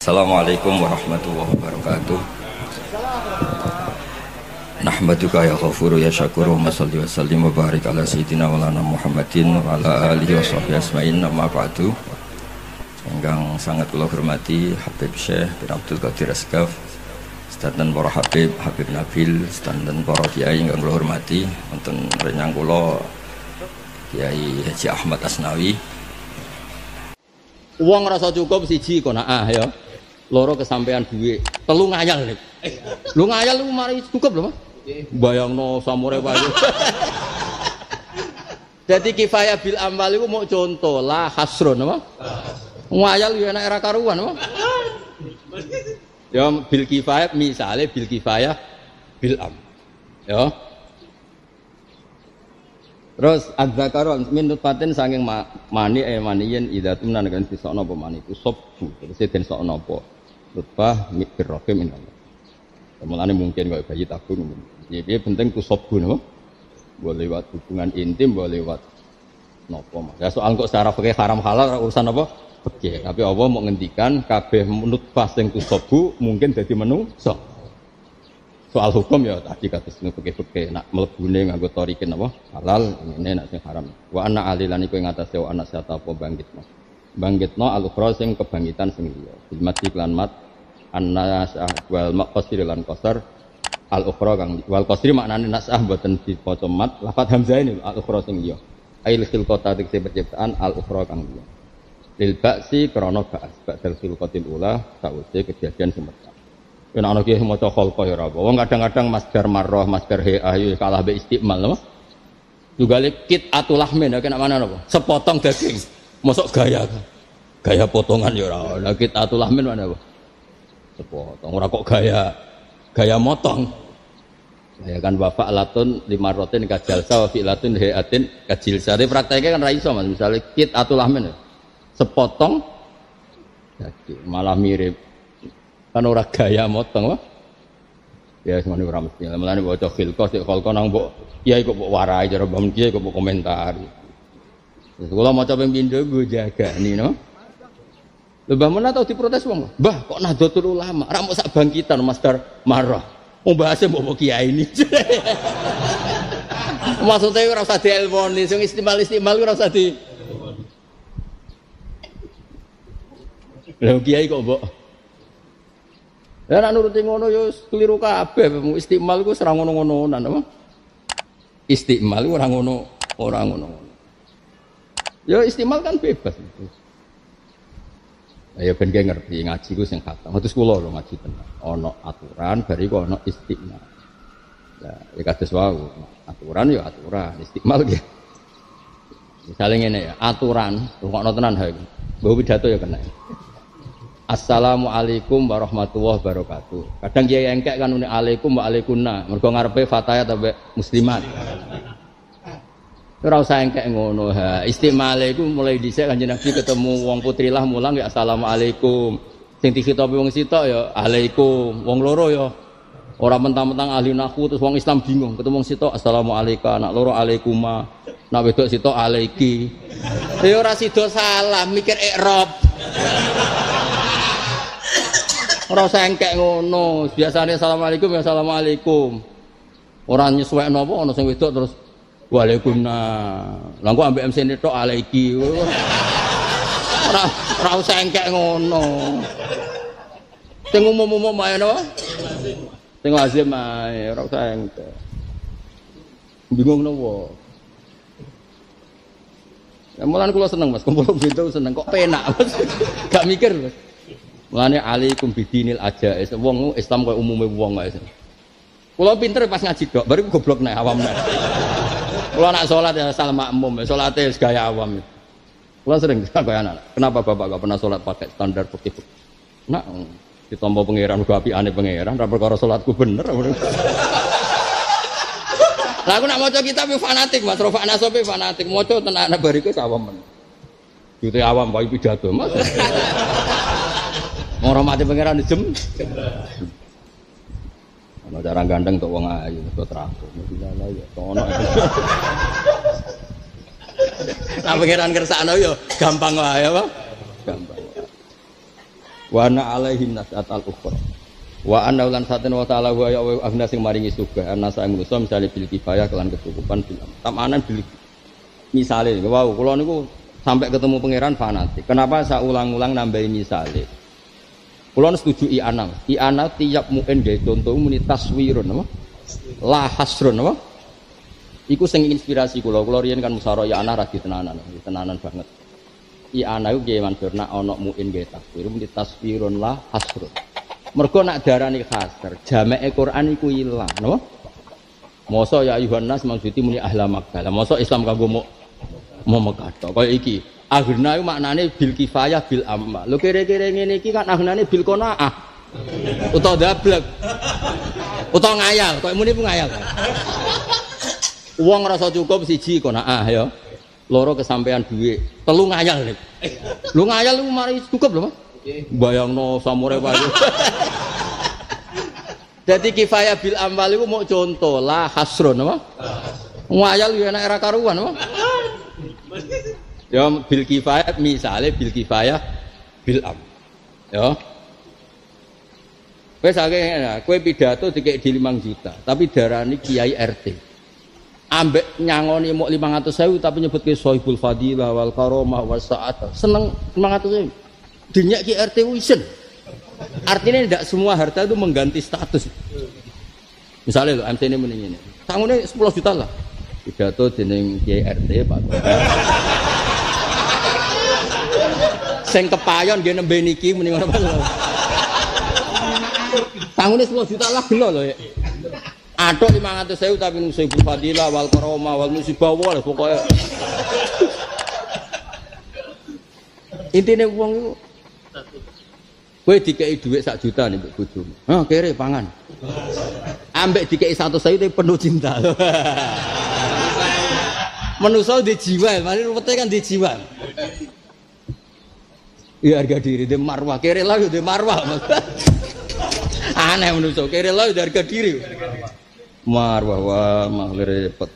Assalamualaikum warahmatullahi wabarakatuh. Nahmaduka ya ghafuru ya syakuru wa salli wa sallim wa barik ala sayyidina wa lana Muhammadin wa ala alihi wa sahbihi asma'in amma ba'du. Ingkang sangat kula hormati Habib Syekh bin Abdul Qadir Asgaf, sedanten para Habib, Habib Nabil, sedanten para kiai ingkang kula hormati, wonten renyang kula Kiai Haji Ahmad Asnawi. Uang rasa cukup siji konaah ya. Loro kesampean duit, telu ngayal nih. Lu ngayal lu mari cukup lho, Mas. Bayangno samure wae. Dadi kifayah bil amal iku mau contoh lah hasrun apa? Ngayal yo enak era karuan apa? Ya bil kifayah misale bil kifayah bil am. Ya. Terus adzakaron min nutfatin saking mani maniyen idatum nan disokno apa mani ku sobu terus den sokno apa nutfah mikir rohim inallah. Mulane mungkin kok bayi tabung. Piye penting ku sobu napa? Boleh lewat hubungan intim, boleh lewat napa Mas. Ya soal kok secara fikih haram halal urusan apa? Fikih. Tapi Allah mau ngendikan kabeh nutfah sing ku sobu mungkin dadi menungso. Soal hukum ya tadi kados fikih-fikih nak mlebune nganggo torikin apa halal ngene nak sing haram. Wa ana alilan iku ing atase ana sata apa bangkitno. Bangkitno al-ukhra sing kebangkitan sing liya. Bil mati lan mat an-nasah wal maqsir lan qasar al-ukhra kang wal qasri maknane nasah mboten dipaca mat lafat hamzah ini al-ukhra sing liya. Ail khilqata tegese penciptaan al-ukhra kang liya. Lil ba'si krana ba'as ba'dal khilqatil ula sawise kejadian semerta. Yen ana ki maca khalqa ya ora apa. Wong kadang-kadang masdar marrah, masdar hi'ah yo kalah be istimal lho. Juga kit atulahmin ya kena mana apa? Sepotong daging. Mosok gaya potongan ya ora. Lah kit atulahmin mana apa? Sepotong. Ora kok gaya motong. Ya kan bapak latun 5 rotin kajalsa wa fi'latun hi'atin kajilsa. Tapi prakteknya kan ra iso Mas. Misale kit atulahmin ya. Sepotong daging malah mirip kan ora gaya motong wah ya semuanya ora mesti mulane waca khilqah sik kholqah nang mbok kiai kok mbok warai cara mbok kiai kok mbok komentar terus kula maca ping pindho nggo jagani no lho mbah men tau diprotes wong mbah kok Nahdlatul Ulama ra mok sak bangkitan masdar marah wong bahase mbok kiai ini maksudnya ora usah dielmoni sing istimal ora usah di lho kiai kok mbok ya nak nuruti ngono yo keliru kabeh istimal iku ora ngono-ngononan apa? Istimal iku ora ngono. Ya istimal kan bebas itu. Ya ben ngerti ngaji ku sing khatam. Terus kula lho ngaji tenan. Ana aturan bariku ana istimal. Ya kados wae aturan ya aturan, istimal nggih. Misale ngene ya, aturan rungokno tenan ha iki. Mbok pidato ya kena. Assalamualaikum warahmatullahi wabarakatuh. Kadang kiai engkek kan muni alaikum wa alaikunna. Mergo ngarepe fatayat ambek muslimat. Ora usah engkek ngono ha. Istimale iku mulai dhisik Kanjeng Nabi ketemu wong putrilah mulang ya assalamualaikum. Sing dikhitopi wong sitok ya alaikum. Wong loro ya ora mentang-mentang ahli nahwu terus wong Islam bingung. Ketemu wong sitok assalamualaikum, nak loro alaikuma. Nak wedok sitok alaiki. Ya ora sida salam mikir i'rab. Ora usah engkek ngono. Biasane assalamualaikum ya assalamualaikum. Ora nyesuwekno apa ana sing wedok terus waalaikumsalam. Lah kok ambek MC tok alaiki. Ora usah engkek ngono. Sing umum-umum ae no. Sing lazim ae ora usah engkek. Bingung nopo. Ya mulan kula seneng Mas, kumpul pintu seneng kok penak Mas. Gak mikir Mas. Mulane alaikum bidinil ajais. Wong Islam koyo umume wong wae. Kula pinter pas ngaji dok, baru goblok nek awam nek. Kula nak salat ya asal makmum, salate gaya awam. Kula sering kaya anak. Kenapa Bapak gak pernah salat pakai standar fikih? Nak ditampa pangeran go apikane pangeran, ra perkara salatku bener. Lah aku nak maca kitab fanatik Mas, Rafa Nasofi fanatik. Maca tenan bariku awam men. Jute awam wae pidato Mas. Ngormati pangeran jem. Ana cara gandeng tok wong ayu kok teratur. Mestilah ya ono. Nah pangeran kersakno ya gampang wae apa? Gampang. Wa ana alaihin nas'at al-ukhra. Wa anna lan saten wa ta'ala wa ya agna sing maringi sugih ana sak manusa misale bil kifayah kelan kecukupan bil tamanan bil misale wow kula niku sampai ketemu pangeran fanatik. Kenapa saya ulang-ulang nambahi misale? Kula setuju i'ana tiap muen gawe contoh muni taswirun apa? La hasrun apa? Iku sing inspirasi kula riyen kan musara i'ana ra tenanan banget. I'ana iku nggih mansur nak ana muen gawe taswir muni taswirun la hasrun. Mergo nak darani khasar, jameke Quran iku ilang, napa? Mosok ya ayuhan nas maksudi muni ahla Makkah. Lah mosok Islam kanggo mau Mekah tok. Kaya iki. Aghna iku maknane bil kifayah bil amma. Lho kira-kira ngene iki kan aghnane bil qanaah. Utawa dablek. Utawa ngayal, kaya muni ku ngayal. Wong rasa cukup siji qanaah ya. Loro kesampean dhuwit, telu ngayal. Lho ngayal iku mari cukup lho, Mas. Bayangno samure wae. Dadi kifayah bil amal iku mau contoh la hasrun apa? Ngayal yo enak ra karuan apa? Ya bil kifayah misale bil kifayah bil am. Ya. Wes akeh kowe pidato dikek di 5 juta, tapi darani kiai RT. Ambek nyangoni mok 500.000 tapi nyebut ke Sohibul Fadilah wal Karomah was Sa'adah. Seneng 500.000. Dinyak ki RT wisen. Artinya tidak semua harta itu mengganti status. Misalnya lo MC ini mending ini. Tangune 10 juta lah. Pidato dening Kiai RT Pak. Sing kepayon nggih nembe niki mending ngono Pak. Tangune 10 juta lah gelo lho ya. Atok 500.000 tapi nung Sohibul Fadilah wal Karomah wal musibah wal pokoke. Intine wong iku kowe dikei dhuwit 1 juta nih mbek bojomu. Hah, kere pangan. Ambek dikei 100.000 tapi penuh cinta. Manusa di jiwa, mari rupete kan di jiwa. Ya harga diri de marwah, kere lah yo de marwah. Aneh manusa, kere lah yo harga diri. Marwah wah mah repot.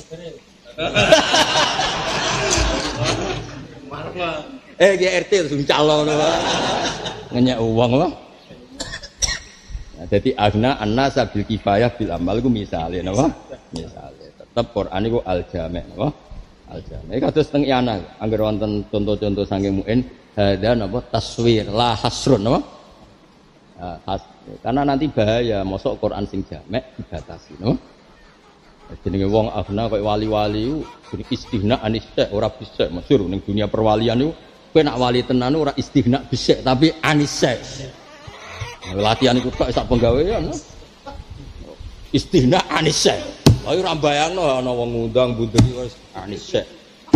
Marwah. GRT langsung calon ngenyak uang apa? Nah, jadi agna an-nasa bil kifayah bil amal iku misale napa? Misale tetep Quran iku al-jami' napa? Al-jami'. Kados teng yana angger wonten contoh-contoh saking muen hadza napa taswir la hasrun napa? Karena nanti bahaya mosok Quran sing jamek dibatasi napa? Jenenge wong agna koyo wali-wali iku istihna anisya ora bisa masyhur ning dunia perwalian iku. Kowe nak wali tenan ora istighna bisik tapi anisek. Latihan iku tok sak penggawean. Istighna anisek. Ayo ora bayangno ana wong ngundang bunderi wis anisek.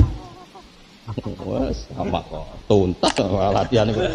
Wes apa kok tuntas latihan iku.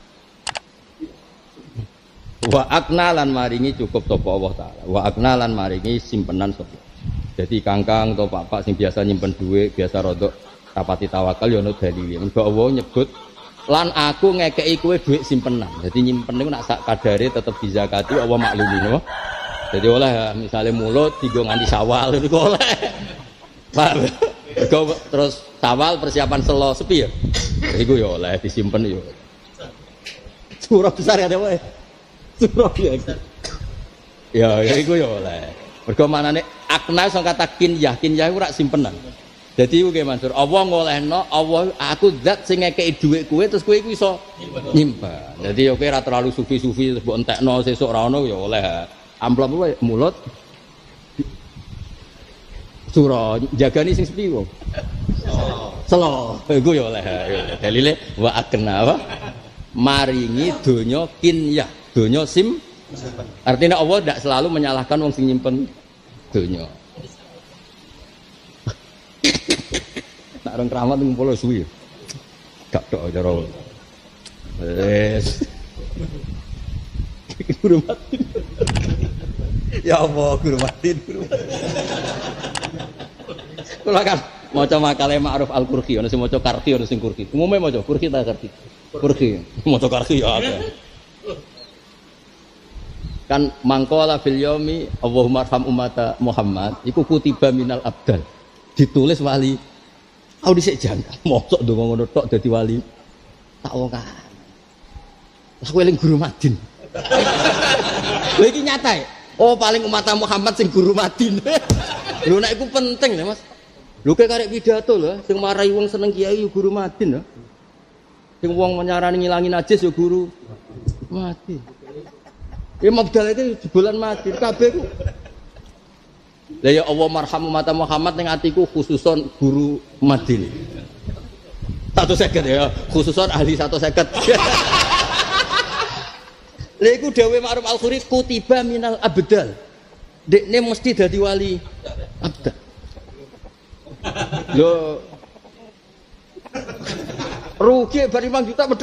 Wa aknalan maringi cukup sapa Allah taala. Wa aknalan maringi simpenan sapa. Jadi kangkang atau bapak sing biasa nyimpen duit, biasa rodok rapati tawakal ya ono dalile. Mergo Allah nyebut lan aku ngekeki kowe dhuwit simpenan. Jadi nyimpen niku nak sak kadare tetep dizakati Allah maklumi napa. Jadi oleh misalnya mulut digo nganti Syawal niku oleh. Paham? Terus Syawal persiapan selo sepi ya. Iku ya oleh disimpen ya. Surah besar ya wae. Surah ya. Ya iku ya oleh. Mergo manane akna sing kata kinyah iku rak simpenan. Jadi oke Mansur, Allah ngolehno, Allah aku zat sing ngekeki dhuwit kowe terus kowe iku iso nyimpen. Jadi oke ora terlalu sufi-sufi terus mbok entekno sesuk ra ono ya oleh. Amplop wae mulut. Surah jagani sing sepi wong. Selo. Iku ya oleh. Dalile wa akna apa? Maringi donya kinyah, donya artinya Allah tidak selalu menyalahkan wong sing nyimpen donya. Nak orang keramat ngumpul suwi. Gak tok cara. Wes. Guru mati. Ya Allah, guru mati. Kula kan maca makalah Ma'ruf Al-Qurqi, ana sing maca Qarqi, ana sing Qurqi. Umume maca Qurqi ta Qarqi. Qurqi. Maca Qarqi ya akeh. Kan mangkola fil yaumi Allahumma arham ummata Muhammad iku kutiba minal abdal. Ditulis wali. Aku dhisik janggal, mosok ndonga ngono tok dadi wali. Tak wong kan. Terus kowe eling guru Madin. Lha iki nyata ya? Oh paling umat Muhammad sing guru Madin. Lho nek iku penting lho Mas. Lho kayak karek pidato lho, sing marai wong seneng kiai yo guru Madin lho. Sing wong menyarani ngilangi najis yo guru Madin. Ya mabdal itu jebolan Madin kabeh ku. Lah ya Allah marhamu mata Muhammad ning atiku khususon guru Madin. 150 ya, khususon ahli 150. Lha iku dawuh Ma'ruf Al-Khuri kutiba minal abdal. Dekne mesti dadi wali abdal. Lho rugi bar 5 juta medhot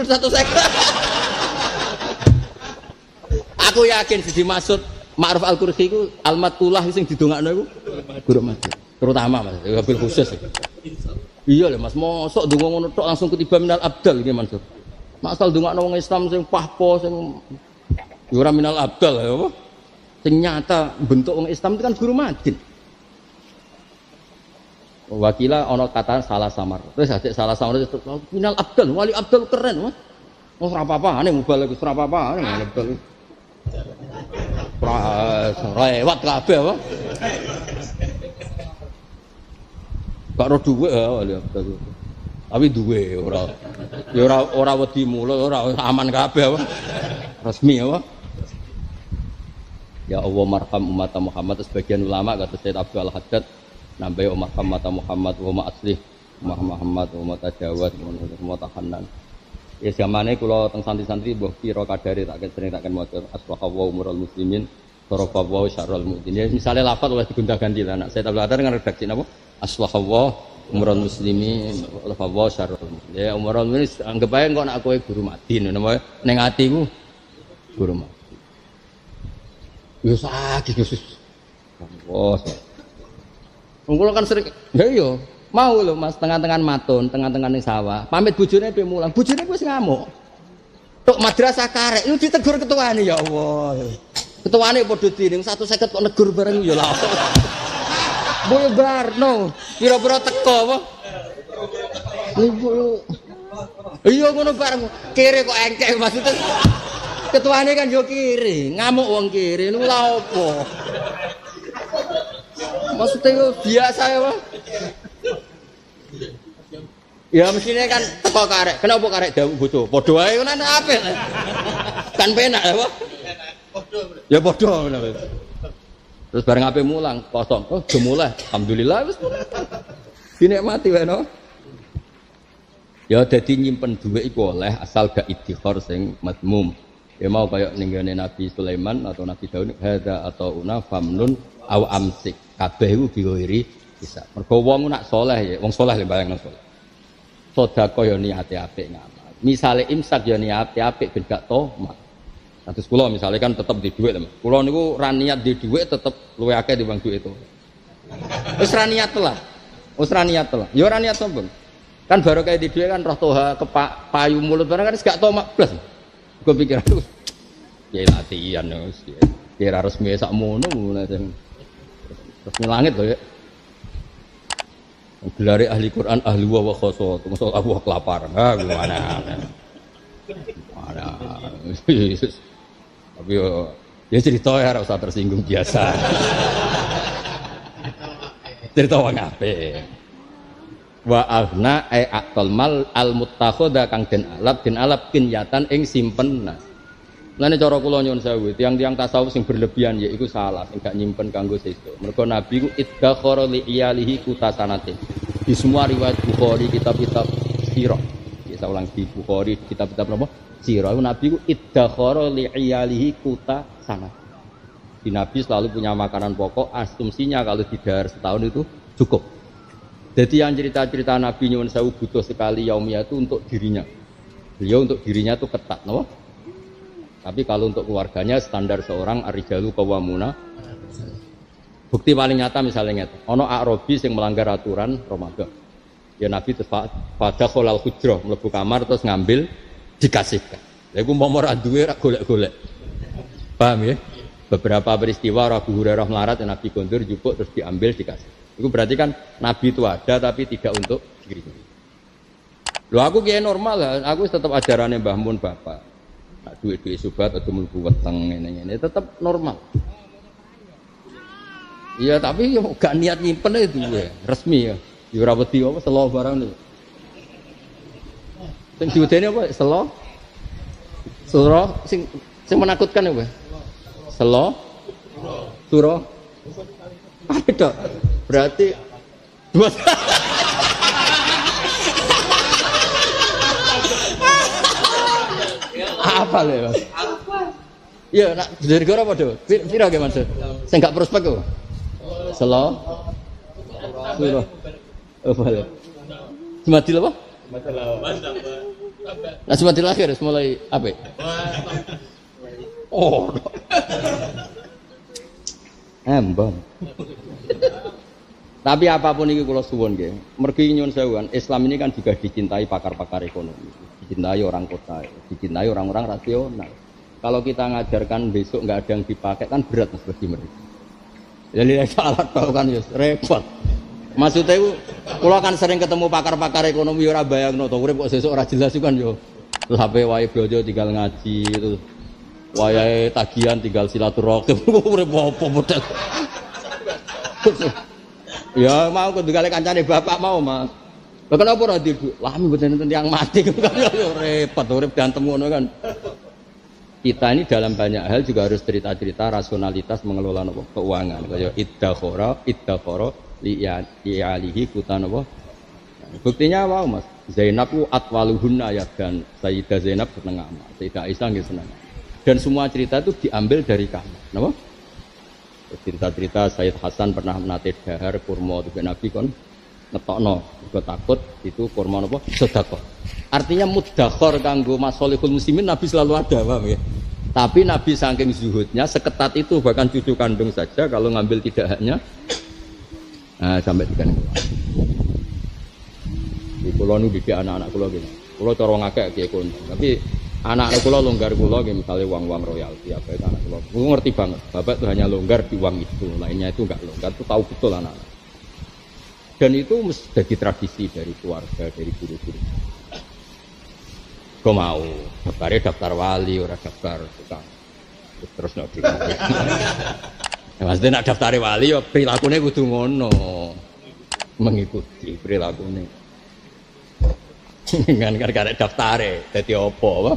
150. Aku yakin siji maksud Ma'ruf Al-Khuri iku almatullah sing didongakno iku guru Madin. Terutama Mas, wabil khusus. Iya lho Mas, mosok ndonga ngono tok langsung kutiba minal abdal iki Mansur. Masal ndongakno wong Islam sing pahpo sing ya ora minal abdal ya apa? Sing nyata bentuk wong Islam itu kan guru Madin. Wakila ana kata salah samar. Terus ajek salah samar itu minal abdal, wali abdal keren Mas. Oh ora apa-apane mubalek ora apa-apane abdal. Lewat kabeh apa? Gak ro duwe wali abdal. Tapi duwe ora. Ya ora wedi mulo ora aman kabeh apa? Resmi apa? Ya Allah marham umat Muhammad. Sebagian ulama kata Sayyid Abdul Haddad nambahi umat Muhammad wa aslih Muhammad wa tajawad wa tahannan. Ya zamane kula teng santri-santri mbah pira kadare tak sering tak maca asbahallahu umurul muslimin sarafahu syarrul mu'minin. Misale lafal oleh digonta-ganti lah anak Sayyid Abdul Haddad kan redaksi napa? Asbahallahu umurul muslimin sarafahu syarrul mu'minin. Ya umurul muslimin anggap ae kok nek kowe guru Madin napa ning atiku guru Madin. Yo sakit Yesus. Bos. Wong kan sering, ya iya, mau lho Mas tengah-tengah matun, tengah-tengah ning sawah. Pamit bojone pe mulang. Bojone wis ngamuk. Tok madrasah karek, lu ditegur ketuane ya Allah. Ketuane padha diring 150 kok negur bareng ya lha. Boyo barno, pira-pira teko apa? Iya ngono bareng. Kere kok engkek maksudnya. Ketuane kan yo kiri, ngamuk wong kiri niku lha opo? Maksudnya biasa ya, Pak. Ya mestinya kan teko karek. Kenapa karek dawuh bojo? Padha wae ngono apik. Kan penak ya, Pak. Ya padha ngono. Terus bareng ape mulang kosong. Oh, do mulai. Alhamdulillah wis. Dinikmati wae no. Ya dadi nyimpen dhuwit iku oleh asal gak idhikhar sing madmum. Ya mau kayak ninggane Nabi Sulaiman atau Nabi Daud hadza atau una famnun aw amsik kabeh iku biwiri bisa. Mergo wong nak saleh ya, wong saleh bayangno saleh. Sedekah ya niate apik ngamal. Misale imsak ya niate apik ben gak tomat. Terus kula misale kan tetep di dhuwit, Mas. Kula niku ra niat di dhuwit tetep luwih akeh timbang dhuwit itu. Wis ra niat lah. Wis ra niat lah. Ya ora niat sombong. Kan baru kayak di dhuwit kan roh toha kepak payu mulut barang kan gak tomat blas. Gue pikir aku ya latihan wis kira resmi sak mono terus langit lho ya gelare ahli Quran ahli wa khoso termasuk aku kelaparan gimana tapi ya cerita ya ora usah tersinggung biasa cerita wong apik wa aghna ai aqal mal al muttakhadha kang den alap kinyatan ing simpen. Lane cara kula nyuwun sewu, tiang-tiang tasawuf sing berlebihan ya iku salah, sing gak nyimpen kanggo sesuk. Mergo Nabi ku iddakhara li iyalihi kutasanate. Di semua riwayat Bukhari kitab-kitab sirah. Ya saya ulang di Bukhari kitab-kitab napa? Sirah. Nabi ku iddakhara li iyalihi kutasanate. Di Nabi selalu punya makanan pokok, asumsinya kalau didahar setahun itu cukup. Jadi yang cerita-cerita Nabi nyuwun sewu butuh sekali yaumiyah itu untuk dirinya. Beliau untuk dirinya itu ketat, no? Tapi kalau untuk keluarganya standar seorang arijalu qawwamuna. Bukti paling nyata misalnya ngeten. Ono Arabi yang melanggar aturan Ramadan. Ya Nabi terus pada kholal hujrah mlebu kamar terus ngambil dikasihkan. Lha iku momor duwe ra golek-golek. Paham ya? Beberapa peristiwa Abu Hurairah melarat Nabi kondur jupuk terus diambil dikasih. Itu berarti kan Nabi itu ada tapi tidak untuk dirinya. Loh aku kiai normal lah, aku tetap ajarannya Mbah Mun Bapak. duit-duit subat atau mlebu weteng ngene-ngene tetap normal. Iya tapi yo gak niat nyimpen itu ya, resmi ya. Yo ora wedi apa selo barang lho. Sing diwedeni apa selo? Suro sing menakutkan apa? Selo? Suro? Ada. Berarti dua. Apa lho, Mas? Iya, nak dari gara apa do? Pira ge maksud? Sing gak prospek kok. Selo. Suro. Apa lho? Jumadil apa? Nah, Jumadil akhir mulai apa? Oh. Embang. Tapi apapun itu kula suwun nggih. Mergi nyuwun sewuan, Islam ini kan juga dicintai pakar-pakar ekonomi, dicintai orang kota, dicintai orang-orang rasional. Kalau kita ngajarkan besok nggak ada yang dipakai kan berat Mas bagi mereka. Jadi salah tahu kan ya repot. Maksudnya itu, kula kan sering ketemu pakar-pakar ekonomi ora bayangno to urip kok sesuk ora jelas kan yo. Terus HP wae blojo tinggal ngaji terus wayahe tagihan tinggal silaturahim urip apa model. Ya mau kudu kali kancane bapak mau Mas. Lah kenapa ora dibu? Lami mboten enten yang mati kan yo repot urip diantem ngono kan. Kita ini dalam banyak hal juga harus cerita-cerita rasionalitas mengelola keuangan. Kayak iddakhara li alihi kutan apa? Buktinya apa Mas? Zainab ku atwaluhunna ya dan Sayyidah Zainab seneng amal. Sayyidah Aisyah nggih seneng. Dan semua cerita itu diambil dari kamu. Napa? Cerita-cerita Sayyid Hasan pernah menate dahar kurma juga Nabi kon ngetokno, juga takut itu kurma napa? Sedekah. Artinya mudzakhar kanggo masalihul muslimin Nabi selalu ada, paham ya? Tapi Nabi saking zuhudnya seketat itu bahkan cucu kandung saja kalau ngambil tidak haknya sampai dikan. Di kula nu didik anak-anak kula gitu. Kula cara ngakek ki kon. Tapi anak-anak kula longgar kula nggih misale uang-uang royalti apa itu anak kula. Kula ngerti banget. Bapak itu hanya longgar di uang itu, lainnya itu enggak longgar. Itu tahu betul anak-anak. Dan itu mesti jadi tradisi dari keluarga, dari guru-guru. Kau mau daftar wali, orang daftar tukang terus nak di. Maksudnya nak daftar wali, ya perilakunya kudu ngono, mengikuti perilakunya. Kan karek daftar, jadi apa?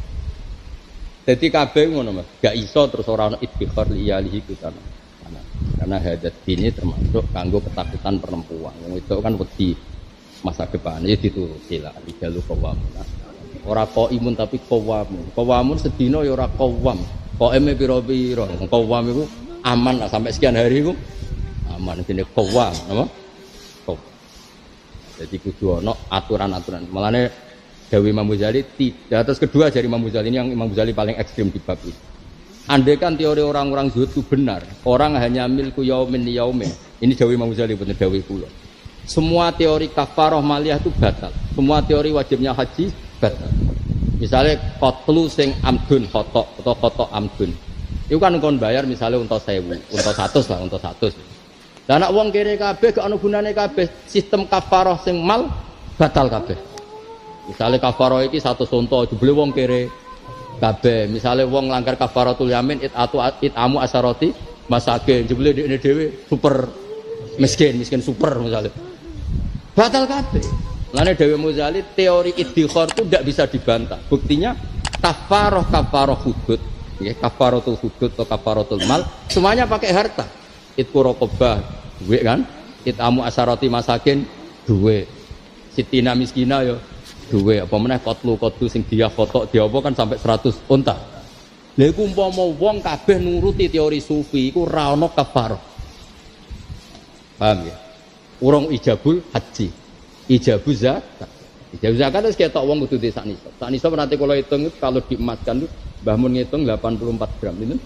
Jadi kabeh ngono Mas, gak iso terus orang ittikhar li alihi kutan. Karena hadat ini termasuk kanggo ketakutan perempuan. Yang itu kan wedi masa depan, ya dituruti lah, dijalu kawam. Ora qaimun tapi qawamun. Qawamun sedina ya ora qawam. Qaime pira-pira. Qawam iku aman lah sampai sekian hari iku aman dene qawam, apa? Qawam. Jadi kudu ana aturan-aturan. Mulane dawuh Imam Ghazali tidak. Terus kedua dari Imam Ghazali ini yang Imam Ghazali paling ekstrim di bab ini. Andai kan teori orang-orang zuhud itu benar, orang hanya milku yaumin yaumin. Ini dawuh Imam Ghazali bener dawuh kula. Semua teori kafarah maliyah itu batal. Semua teori wajibnya haji batal. Misalnya qatlu sing amdun khotok atau khotok amdun. Itu kan kon bayar misalnya untuk 1000, untuk 100 lah, untuk 100. Lah nek wong kere kabeh gak ono gunane kabeh, sistem kafarah sing mal batal kabeh. Misalnya kafarah iki 100 unta jebule wong kere kabeh. Misalnya wong langgar kafaratul yamin itamu asarati masakin jebule dekne dhewe super miskin super misalnya. Batal kabeh. Lane Dewi Muzali teori iddikhar itu tidak bisa dibantah. Buktinya kafaroh hudud, ya kafaratul hudud atau kafaratul mal, semuanya pakai harta. Itku rokobah, duit kan? Itamu asarati masakin, duit. Sitina miskina yo, duit. Apa meneh kotlu sing dia foto dia apa kan sampai 100 unta. Lha iku umpama wong kabeh nuruti teori sufi iku ra ono kafaroh. Paham ya? Urung ijabul haji. Ijabul zakat. Ijabul zakat itu kayak tok wong kudu desa nisab. Sak nisab nanti kalau hitung itu kalau diemaskan itu Mbah Mun ngitung 84 gram itu.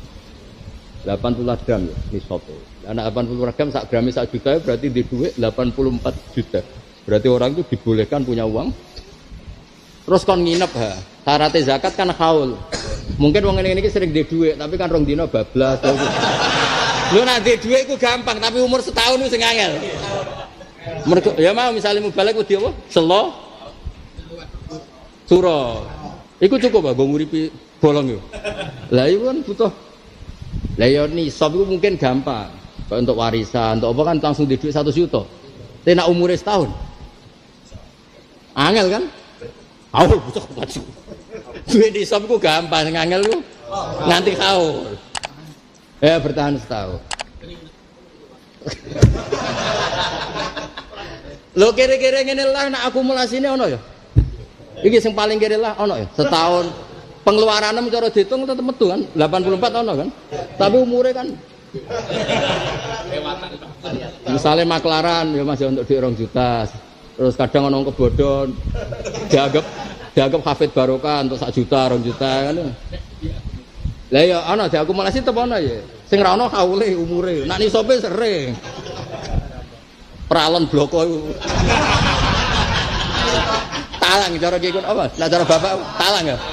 80 gram ya nisab. Lah 80 gram sak grame 1 juta berarti di duit 84 juta. Berarti orang itu dibolehkan punya uang. Terus kon nginep ha. Syaratnya zakat kan haul. Mungkin wong ngene iki sering di duit tapi kan rong dina bablas. Lho nek di duit iku gampang tapi umur setahun wis angel. Mereka, ya mau misalnya mubalek wedi apa? Selo. Suro. Iku cukup ah, nguripi bolong yo. Lah iku kan butuh. Lah yo nisab iku mungkin gampang. Kok untuk warisan, untuk apa kan langsung di duit 1 juta. Tapi nak umure setahun. Angel kan? Kaul butuh maju. Duit nisab iku gampang, sing angel iku nganti kaul. Ya bertahan setahun. Lho kira-kira ngene lah nak akumulasine ono ya. Iki sing paling kere lah ono ya. Setahun pengeluarannya cara dihitung tetep metu kan 84 ono kan. Tapi umure kan misalnya maklaran ya masih untuk duit 2 juta. Terus kadang ono kebodhon dianggap hafid barokah untuk 1 juta 2 juta kan. Lah ya ana diakumulasi tetep ana ya. Sing ra ono kaule umure. Nak nisope sering. Pralon bloko iku. Talang cara ki apa? Lah cara bapak talang ya.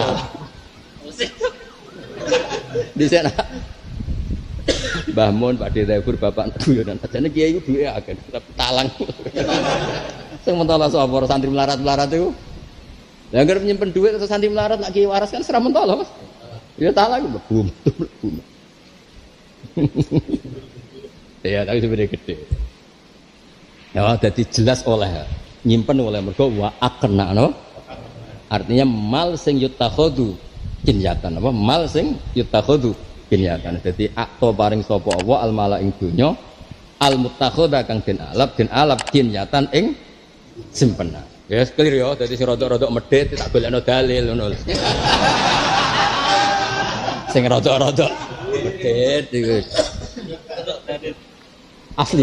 Dhisik nak. Mbah Mun, Pak Direktur, Bapak guyonan. Sajane kiai iku duwe akeh, talang. Sing mentolo sapa santri melarat-melarat iku. Lah anggere nyimpen duit terus santri melarat nak kiai waras kan seram mentolo, Mas. Ya talang mlebu. Ya, tapi sebenarnya gede. Ya, jadi jelas oleh nyimpen oleh mergo wa akna no. Artinya mal sing yutakhadu kinyatan apa mal sing yutakhadu kinyatan. Jadi akto paring sapa Allah al mala ing donya al mutakhadha kang den alap kinyatan ing simpenan. Ya clear ya, dadi sing rodok-rodok medhit tak golekno dalil ngono. Sing rodok-rodok medhit iku. Asli.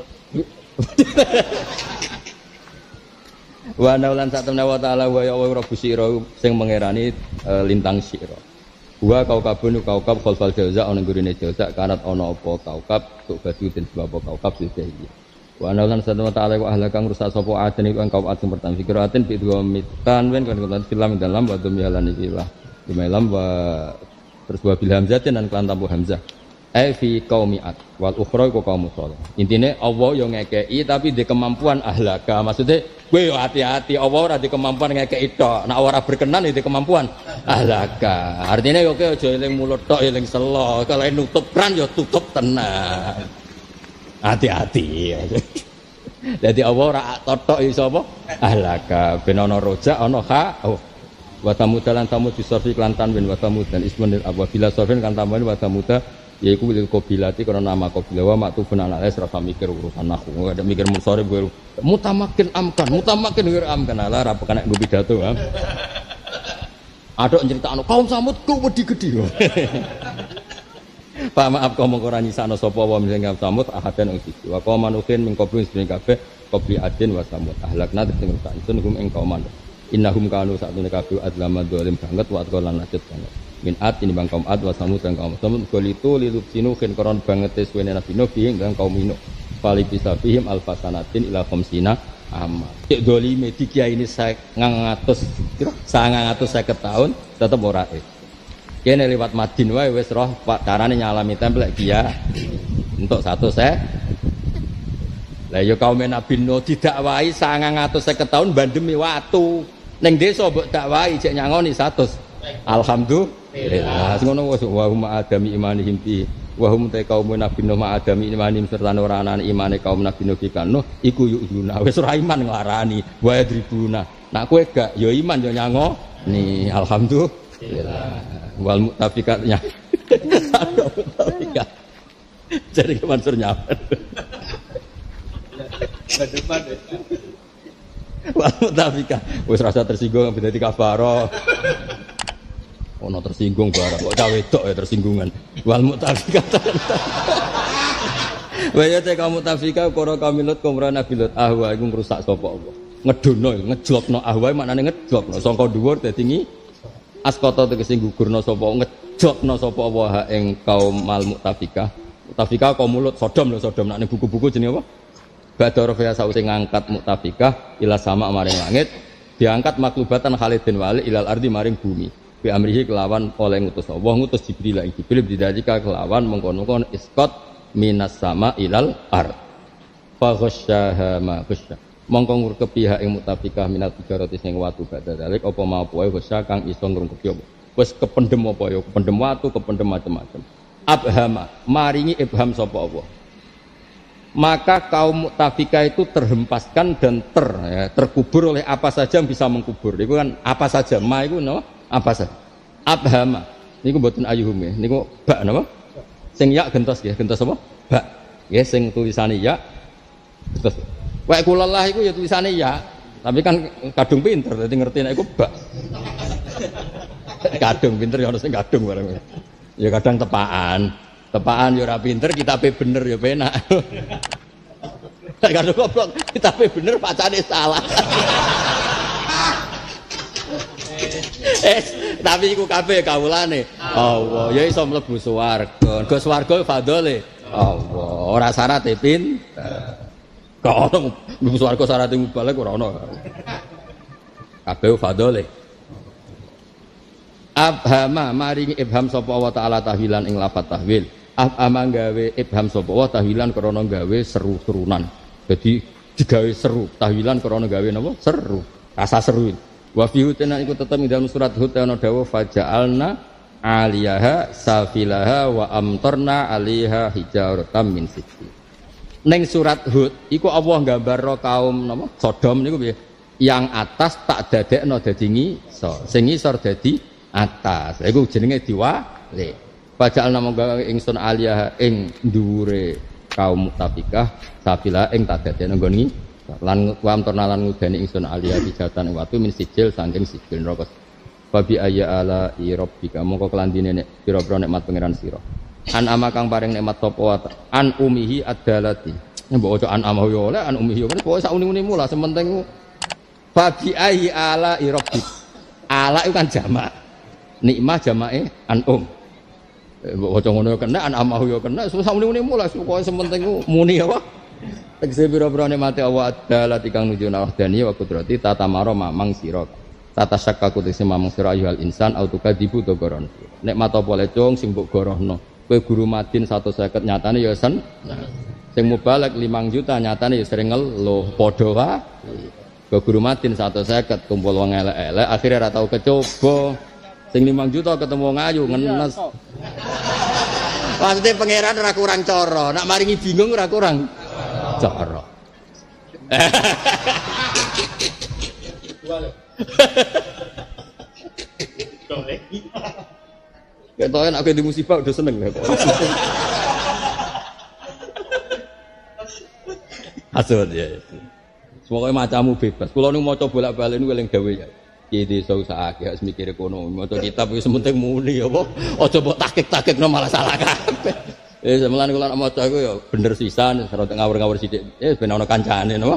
Wa naulan satamna wa ta'ala wa ya rabbu sira sing mengerani lintang sira. Wa kaukabun kaukab khalfal jauza ana gurine jauza kanat ana apa kaukab tuk badu den sebab kaukab sithik iki. Wa naulan satamna ta'ala wa ahlakang rusak sapa aden iku engkau aden pertama fikiratin bi dua mitan wen kan film dalam wa dumyalan iki lah. Dumalam wa terus wa bil hamzatin dan kelan tambuh hamzah. Fi qaumiat wal ukhra iku kaum saleh. Intine Allah yo ngekeki tapi di kemampuan ahlaka. Maksudnya kowe yo hati-hati Allah ora di kemampuan ngekeki tok. Nek ora berkenan di kemampuan ahlaka. Artinya yo kowe aja eling mulut tok eling selo. Kalau nutup keran yo tutup tenan. Hati-hati. Jadi Allah ora totok iso apa? Ahlaka. Ben ana rojak ana kha. Wa tamudalan tamu disorfi kelantan ben wa tamudan ismun apabila sorfin kan tambahin wa tamuda yaiku lil qabilati karena nama qabilah wa maktubun ala asrafa mikir urusan nahwu ada mikir munsharif gue mutamakin wir amkan ala ra kena nggo pidato ha aduk nyritakno kaum Samud ku wedi gedhi Pak maaf kau ora nyisano sapa wa sing Samud ahadan ing siji wa qaum manuhin min qablu sing kabeh qabli adin wa Samud ahlakna sing sun hum ing kaum manuk innahum kanu sa'tune kabeh adlama dolim banget wa atqalan najat banget min at ini bang kaum ad wa samud dan kaum samud golitu lilup sinuhin koron banget suwene nabi nuh dan kaum minuk fali bisabihim alfasanatin ila khamsina amma cek dolime dikiai ini 950 tahun tetep ora kene liwat Madin wae wis roh carane nyalami templek dia untuk 100 lah ya kaum nabi nuh didakwahi 950 tahun bandemi watu ning desa mbok dakwahi cek nyangoni 100 alhamdulillah ngono wis wa hum adami imanihim fi wa hum ta kaum nabi nuh ma adami imanihim serta ora ana imane kaum nabi nuh kanu iku yuna wis ora iman nglarani wa yadribuna nak kowe gak ya iman ya nyangoni alhamdulillah wal mutafikatnya jadi Mansur nyawar depan wal mutafikat wis rasa tersinggung dadi kafaro ono tersinggung barang kok cawe wedok ya tersinggungan wal mutafikat wa ya kaum mutafika karo kamilut kumra nabilut ahwa iku ngrusak sapa Allah ngedono ngejlokno ahwa maknane ngejlokno sangka dhuwur dadi ngi askata tegese gugurna sapa ngejlokno sapa Allah ing kaum mal mutafika kaum mulut Sodom lho Sodom nek buku-buku jenenge apa badar fa saute ngangkat mutafika ila sama maring langit diangkat maklubatan Khalidin wali ilal ardi maring bumi bi amrihi kelawan oleh ngutus Allah ngutus Jibril ing Jibril didadika kelawan mengkono-kono isqat minas sama ilal ard fa ghasyaha ma ghasya mongko ngurkepi hak ing mutafikah minat tijarati sing watu badha dalik apa mau wae ghasya kang iso ngrungkepi apa Wis kependem apa ya? Kependem watu, kependem macam-macam. Abhama, maringi ibham sapa Allah. Maka kaum Mu'tafikah itu terhempaskan dan terkubur oleh apa saja yang bisa mengkubur. Itu kan apa saja, ma itu no? Apa saja. Abhama, niku mboten ayuhum ya, niku bak napa? Sing ya gentos ya, gentos apa? Bak. Ya sing tulisane ya. Terus wae kula lah iku ya tulisane ya. Tapi kan kadung pinter dadi ngerti nek iku bak. Kadung pinter ya ono sing kadung bareng. Ya kadang tepaan. Tepaan ya ora pinter, kitabe bener ya penak. Kadang goblok, kitabe bener pacane salah. Tapi iku kabeh kawulane Allah, ya iso mlebu swarga. Go swarga fadhole Allah, ora syarate pinter. Kok ono mlebu swarga syarate mubalek ora ono. Kabeh fadhole. Abhama maringi ibham sapa wa ta'ala tahwilan ing lafat tahwil. Abhama gawe ibham sapa wa tahwilan krana gawe seru-serunan. Jadi digawe seru, tahwilan krana gawe napa? Seru. Rasa seru. Wa fi hutana iku tetep ing dalam surat Hud ana dawuh faja'alna 'aliyaha safilaha wa amtarna 'alaiha hijaratan min sijil. Ning surat Hud iku Allah nggambarno kaum napa? Sodom niku piye? Yang atas tak dadekno dadi ngisor. Sing ngisor dadi atas. Lha iku jenenge diwalik. Faja'alna monggo ingsun 'aliyaha ing dhuwure kaum Mu'tafikah safila ing tak dadekno nggon lan wa amtarna lan ngudani ingsun aliyah bijatan ing watu min sijil saking sijil neraka. Babi ayya ala rabbika mongko kelandine nek pira-pira nikmat pangeran sira. An ama kang paring nikmat sapa an umihi adalati. Mbok ojo an ama yo oleh an umihi yo kan pokoke sak uni-unimu lah sementing babi ayya ala rabbik. Ala itu kan jamak. Nikmah jamake an Mbok ojo ngono kena an ama yo kena sak uni-unimu lah pokoke sementing muni apa? Tegese pira-pira nikmate Allah adalah kang nuju wahdani wa qudrati tata maro mamang sira. Tata syakka tegese mamang sira ayuhal insan autukadibu to goron. Nikmat apa le cung sing mbok gorohno. Kowe guru madin 150 nyatane ya sen. Sing mubalek 5 juta nyatane ya sering ngeluh padha wae. Kowe guru madin 150 kumpul wong elek-elek akhire ora tau kecoba. Sing 5 juta ketemu wong ayu ngenes. Maksudnya pangeran ora kurang cara, nak maringi bingung ora kurang cara. Ketoke nek di musibah udah seneng lho. Asal ya. Semoga macamu bebas. Kulo niku maca bolak-balik niku eling gawe ya. Ki desa usahake harus mikir ekonomi. Maca kitab wis penting muni apa. Aja mbok takik-takikno malah salah kabeh. Semelan kula nek maca iku ya bener sisan, ora ngawur-ngawur sithik. Ben ana kancane napa.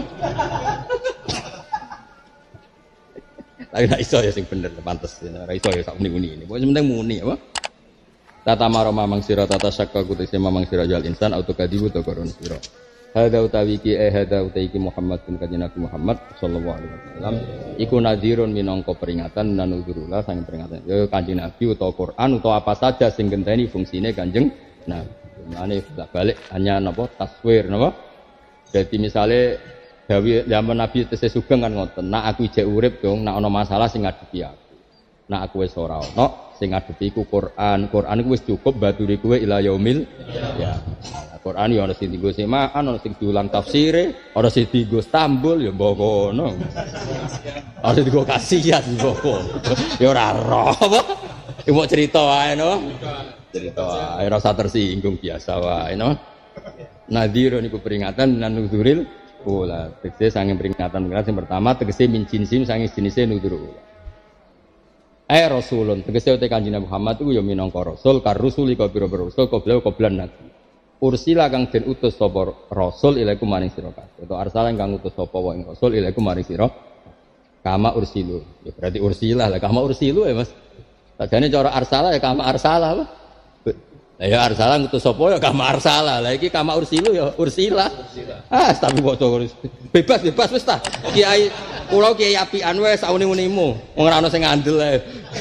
Tapi nek iso ya sing bener pantes. Ora iso ya sak muni-muni. Pokoke penting muni apa. Tata maro mamang sira tata sakka kutise mamang sira jal insan auto kadibu to koron sira. Hada utawi ki hada utawi ki Muhammad bin kanjeng Nabi Muhammad sallallahu alaihi wasallam iku nadhirun minangka peringatan dan nuzurullah sang peringatan. Ya kanjeng Nabi utawa Quran utawa apa saja sing genteni fungsine kanjeng Nabi. Mane balik hanya napa taswir napa. Jadi misale dawuh zaman Nabi tesih sugeng kan ngoten, nak aku ijek urip dong, nak ana masalah sing ngadepi aku. Nak aku wis ora ana sing ngadepi iku Quran. Quran iku wis cukup baturi kowe ila yaumil ya. Quran ya ana sing dienggo semaan, ana sing diulang tafsire, ana sing dienggo stambul ya mbok ngono. Ana sing dienggo kasiat mbok. Ya ora roh apa. Iku cerita wae no. Cerita wae ora usah tersinggung biasa wae no. Nadhir niku peringatan lan nuzuril ula. Tegese sange peringatan yang pertama tegese min jinsim sange jenise nuzurul ula. Rasulun tegese utek Kanjeng Muhammad iku ya minangka rasul kar rusuli ka pira-pira rasul qoblan nabi. Ursila kang den utus sapa rasul ilaikum maring sira kabeh. Atau arsala kang utus sapa wae rasul ilaikum maring sira. Kama ursilu. Ya berarti ursilah lah kama ursilu ya Mas. Sajane cara arsala ya kama arsala apa? Lah ya arsala ngutus sapa ya kama arsala. Lah iki kama ursilu ya ursila. Tapi kok bebas wis ta. Kiai kula kiai apian wae sak uni-unimu. Wong ora ana sing ngandel ae.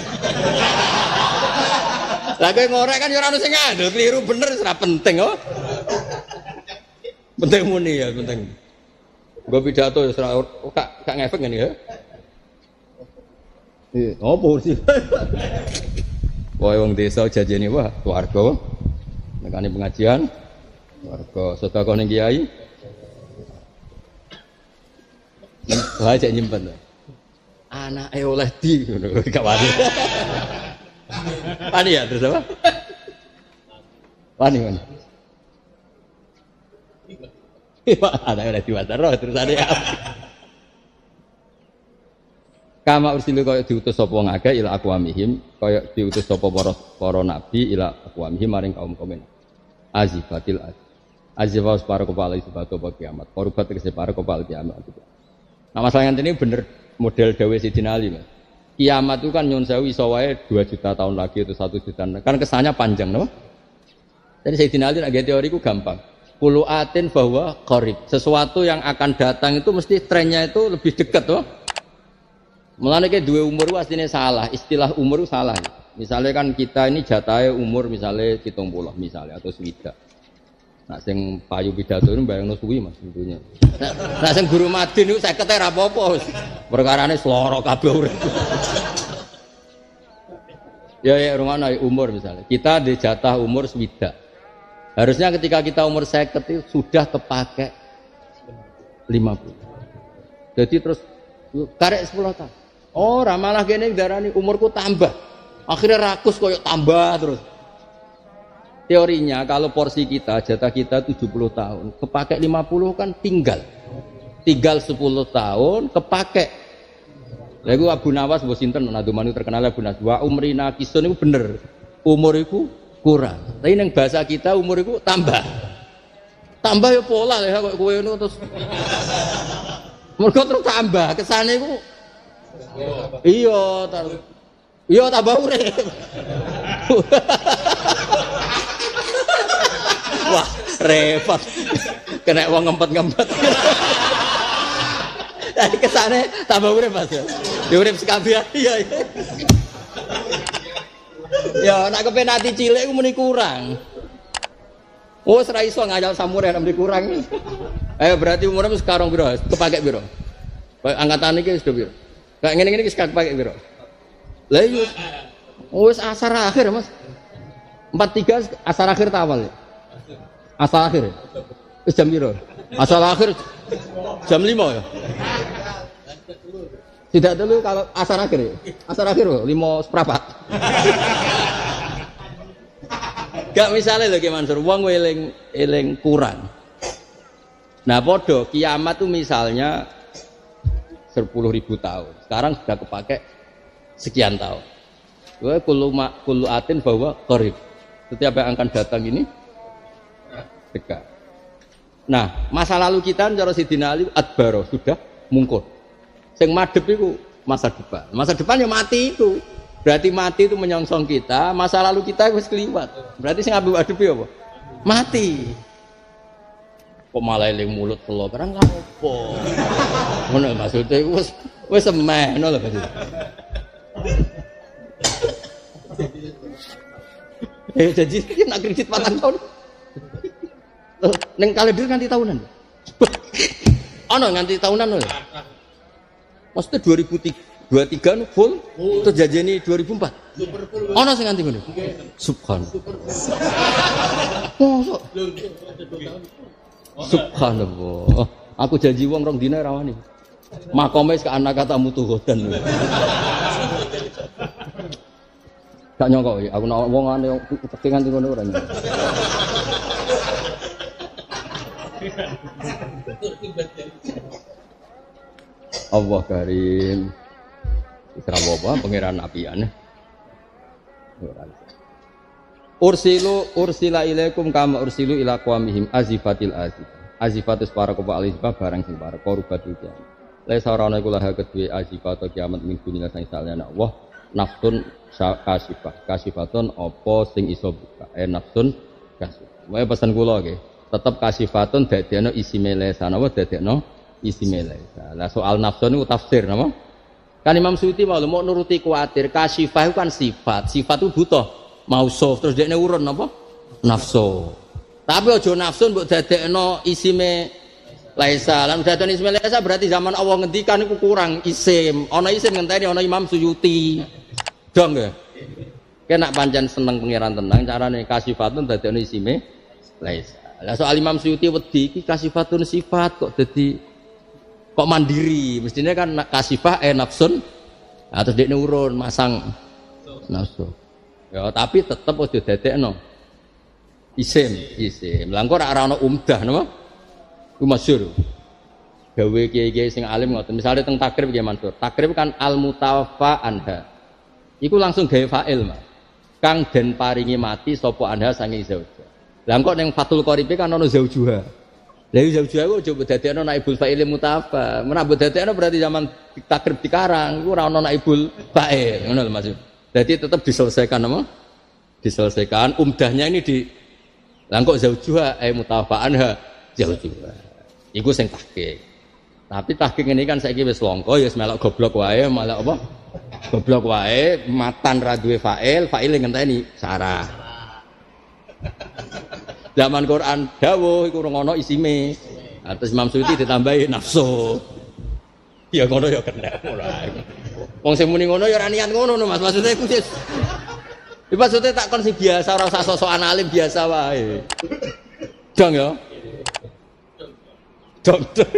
Lah kowe ngorek kan ya ora ono sing ngandel, kliru bener ora penting oh. Penting muni ya, penting. Nggo pidato ya ora gak ngefek ngene ya. Opo sih? wong desa jajene wah swarga. Nekane pengajian swarga, sedekah ning kiai. Wah cek nyimpen. Anake oleh di ngono gak wani. Wani ya terus apa? Wani. Ada oleh diwataro terus ada ya. Kama ursilu kaya diutus sapa wong akeh ila aqwamihim kaya diutus sapa para nabi ila aqwamihim maring kaum-kaum azifatil azifas para kepala isbatu apa kiamat korubat tegese para kepala kiamat. Nah masalah ini bener model Dawe Sidin Ali Mas. Kiamat itu kan nyun sewu iso wae 2 juta tahun lagi atau 1 juta kan kesannya panjang no? Jadi Sidin Ali agak teoriku gampang kuluatin bahwa qarib sesuatu yang akan datang itu mesti trennya itu lebih dekat tuh. Mulane ke dua umur asline salah, istilah umur salah. Misalnya kan kita ini jatahe umur misalnya 70 misalnya atau 70. Nah sing payu pidato ini bayangno suwi Mas tentunya. Nah sing guru madin niku 50 ra apa-apa. Perkarane sloro kabeh urip. Ya rumana umur misalnya. Kita di jatah umur 70. Harusnya ketika kita umur 50 itu sudah kepake 50. Jadi terus karek 10 tahun. Oh, malah gini darani umurku tambah. Akhirnya rakus koyok tambah terus. Teorinya kalau porsi kita, jatah kita 70 tahun, kepake 50 kan tinggal. Tinggal 10 tahun kepake. Lagu Abu Nawas mbok sinten nadumanu terkenal Abu Nawas. Wa umrina kisun itu bener. Umur itu kurang. Tapi yang bahasa kita umur itu tambah. Tambah ya pola ya kok kowe ngono terus. Mergo terus tambah, kesane iku iya tambah urip. Wah, repot. Kena wong ngempet-ngempet. Jadi kesane tambah urip Mas ya. Ya urip sekabian iya. Ya nek kepenati cilik iku muni kurang. Oh, ora iso ngajal samurai nek kurang. Berarti umurnya sekarang piro? Kepake piro? Angkatan iki wis piro? Kayak ngene-ngene iki kepake piro? Lah iya. Wis asar akhir, Mas. 43 asar akhir ta awal ya? Asar akhir. Wis jam piro? Asar akhir jam 5 ya? Tidak dulu kalau asar akhir ya? Asar akhir 5 seprapat. Gak misalnya lho Ki Mansur, wong eling kurang. Nah podo kiamat tuh misalnya 10.000 tahun. Sekarang sudah kepake sekian tahun. Gue kulu atin bahwa qarib. Setiap yang akan datang ini dekat. Nah masa lalu kita cara Sidin Ali adbaro sudah mungkur. Sing madhep itu masa depan. Masa depan ya mati itu. Berarti mati itu menyongsong kita, masa lalu kita wis keliwat. Berarti sing ambil adepi apa? Mati. Kok malah eling mulut telo karang opo? Ngono maksudnya wis semeh ngono lho maksudnya. Jadi nak kredit 4 tahun. Ning kalender nganti tahunan. Ono nganti tahunan lho. Maksudnya 2023 full terus jajani 2004. Ono sing nganti ngono. Subhanallah. Mosok. Subhanallah. Aku janji wong rong dina ra wani. Makome ke anak kata mutu godan. Gak nyongko iki, aku nek wong ane teki nganti ngono ora. Allah Karim. Isra apa pangeran apian. Ursila ilaikum kama ursilu ila qaumihim azifatil azif. Azifatus para kepala alizifah barang sing para korubatul kiamat. Laisa rana iku laha kedue azifat kiamat min dunia sang saliyane Allah nafsun kasifah. Kasifatun apa sing iso buka. Nafsun kasifah. Wae pesan kula nggih. Tetep kasifatun dadekno isime lesan apa dadekno isime lesan. Lah soal nafsun niku tafsir napa? Kan Imam Suyuti mau nuruti kuatir kasifah itu kan sifat itu butuh mausuf terus dekne urun apa nafsu tapi aja nafsu mbok dadekno isime laisa lan dadekno isime laisa berarti zaman Allah ngendikan iku kurang isim ana isim ngenteni ana Imam Suyuti dong nggih Kena pancen seneng pangeran tenang carane kasifatun dadekno isime laisa. Lah soal Imam Suyuti wedi iki kasifatun sifat kok dadi kok mandiri. Mestinya kan kasifah nafsun. Nah, terus dekne urun masang nafsu. Ya tapi tetep aja dadekno isim. Lah engko ora ana umdah napa? Ku masyhur. Gawe kiai-kiai sing alim ngoten. Misale teng takrib nggih Mansur. Takrib kan al mutawaffa anha. Iku langsung gawe fa'il, Mas. Kang den paringi mati sapa anha saking zauja. Lah kok ning Fathul Qaribi kan ana zaujuha. Lah zaujuha ku coba dadekno naibul fa'il mutawaffa. Menawa dadekno berarti zaman takrib dikarang iku ora ana naibul fa'il. Ngono lho Mas. Jadi tetap diselesaikan apa? Diselesaikan umdahnya ini di lah kok zaujuha mutawaffa anha zaujuha. Iku sing tahqiq. Tapi tahqiq ini kan saiki wis longko ya wis melok goblok wae malah apa? Goblok wae matan ra duwe fa'il ngenteni sarah. Zaman Quran dawuh iku ngono isime. Terus Imam Suyuti ditambahi nafsu. Ya ngono ya kena ora. Wong sing muni ngono ya ora niat ngono Mas. Maksudnya iku wis maksudnya tak kon sing biasa ora usah sok-sokan alim biasa wae. Dong ya. Dokter.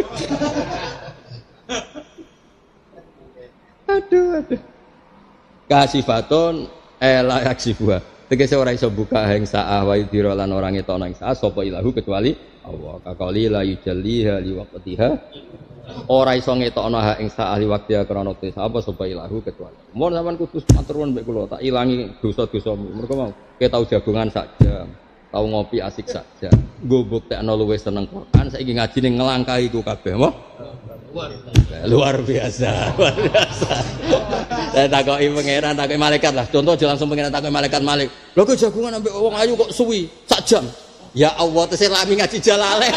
Aduh. Kasifatun la yaksibuha. Tegese ora iso buka ing saah wa yudira lan ora ngetokno ing saah sapa ilahu kecuali Allah. Kakali la yujalliha li waqtiha. Ora iso ngetokno ha ing saah li waqtiha krana wektu apa sapa ilahu kecuali. Mun sampean kudu matur nuwun mbek kula tak ilangi dosa-dosamu. Mergo mau kowe tau jagongan sak jam. Tau ngopi asik saja. Nggo buktekno luwih seneng Quran saiki ngajine ngelangkahi ku kabeh apa? Luar biasa. Saya takoki pangeran, takoki malaikat lah. Contoh aja langsung pangeran takoki malaikat Malik. Lho kok jagungan ambek wong ayu kok suwi sak jam. Ya Allah tesih lami ngaji Jalalain.